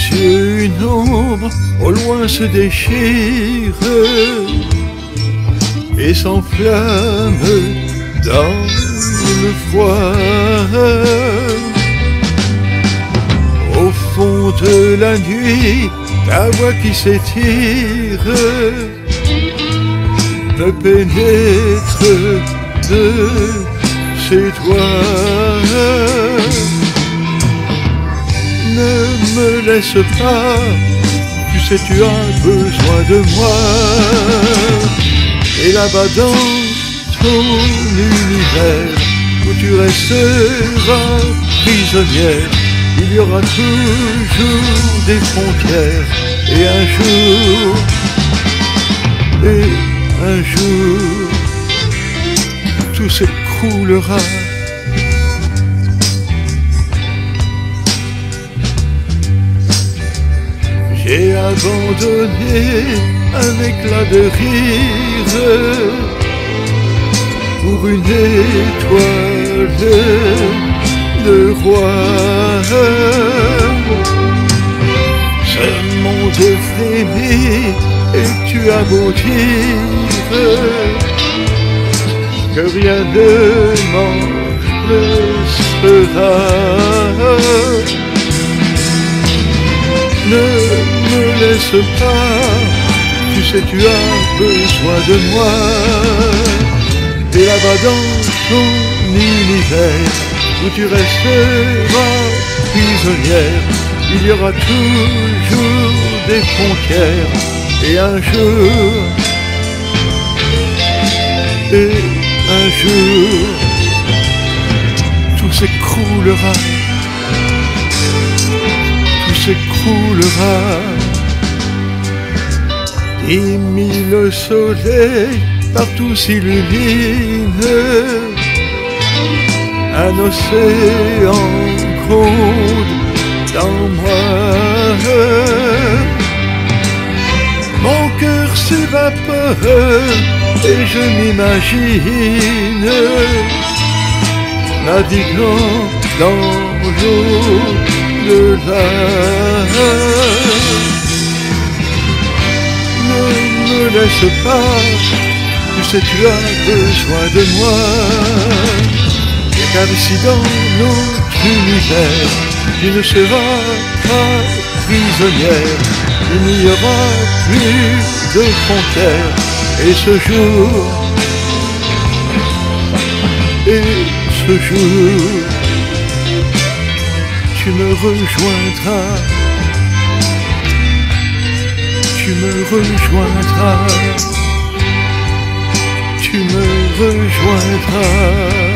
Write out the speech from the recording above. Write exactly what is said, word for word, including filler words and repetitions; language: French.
yeux, une ombre au loin se déchire et s'enflamme dans le froid. Au fond de la nuit, la voix qui s'étire me pénètre de ses doigts. Ne me laisse pas, tu sais tu as besoin de moi. Et là-bas dans ton univers, où tu resteras prisonnière, il y aura toujours des frontières. Et un jour, et un jour, tout s'écroulera. J'ai abandonné un éclat de rire pour une étoile de roi. Ce monde frémit et tu as beau dire que rien ne m'en sera. Ne me laisse pas, tu sais tu as besoin de moi. Et là-bas dans ton univers, où tu resteras prisonnière, il y aura toujours des frontières. Et un jour, et un jour, tout s'écroulera. S'écroulera. Dix mille soleils partout s'illuminent, un océan gronde dans moi. Mon cœur s'évapore et je m'imagine naviguant dans l'eau de l'âme. Ne me laisse pas, tu sais tu as besoin de moi. Car ici dans notre univers, tu ne seras pas prisonnière. Il n'y aura plus de frontières. Et ce jour, et ce jour, tu me rejoindras, tu me rejoindras, tu me rejoindras.